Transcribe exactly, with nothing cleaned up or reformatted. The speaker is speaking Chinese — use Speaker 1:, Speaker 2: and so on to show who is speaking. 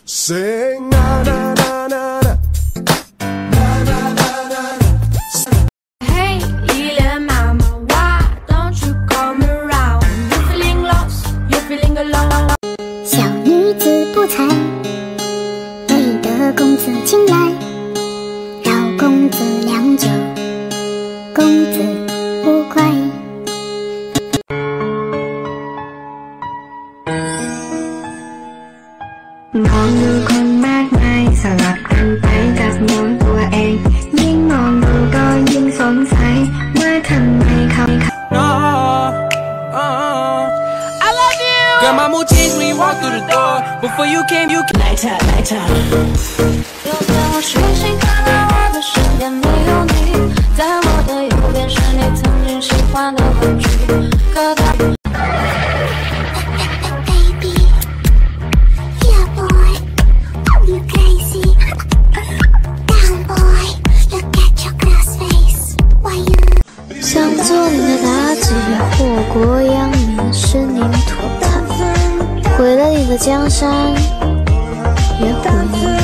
Speaker 1: Sing na na na na na.
Speaker 2: Hey, little mama, why don't you come around? You feeling lost? You feeling alone?
Speaker 3: 小女子不才，为得公子青睐，饶公子良久，公子不快。
Speaker 4: มองดูคนมากมายสลับกันไปกับมองตัวเองยิ่งมองดูก็ยิ่งสงสัยว่าทำไมเขา
Speaker 5: I love you. Girl, my mood changed when you walked through the door. Before you came, you nighttime, nighttime.
Speaker 2: 有天我睡醒，看到我的身边没有你，在我的右边是你曾经喜欢的玩具，可它。
Speaker 3: 想做你的妲己，祸国殃民，生灵涂炭，毁了你的江山，也毁了。